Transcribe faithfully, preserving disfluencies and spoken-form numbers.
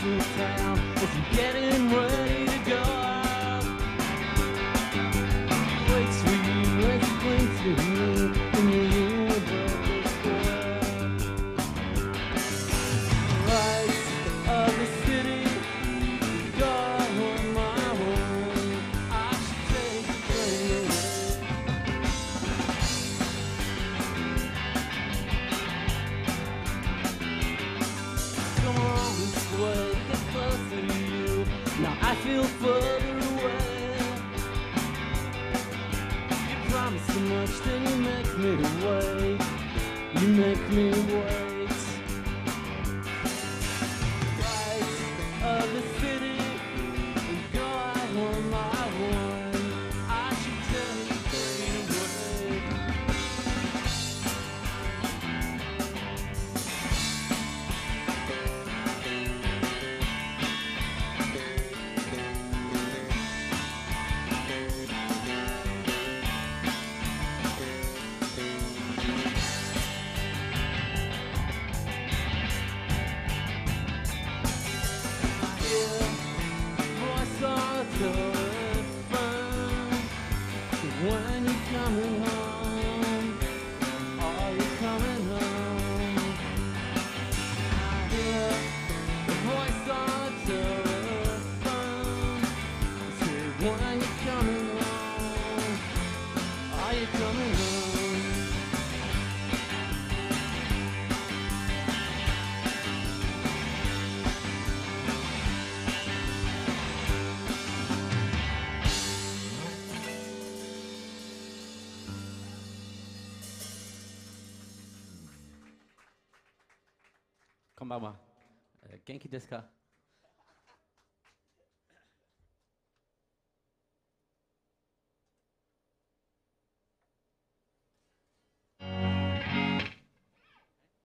the town as you're getting ready to go out. Waits for you as you blink to you in your universal square. Lights of the city go on my own. I should take the train away. Come on this way, get closer to you. Now I feel further away. You promise so much, then you make me wait. You make me wait. Lights of the city go out on my one. I should take the train away. When you're coming home, are you coming home? I hear the voice on the telephone. Say, when you're coming home, are you coming home? Konbanwa. Uh, Genki desu ka?